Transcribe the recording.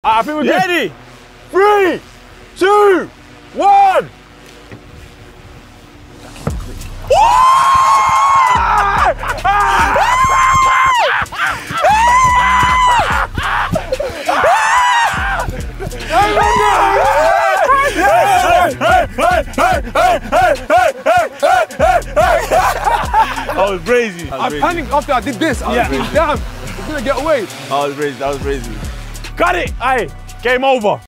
I think we're good. Ready? 3, 2, 1. That was crazy. I panicked after I did this. I was thinking, damn, we're gonna get away. That was crazy. Got it. Aye, game over.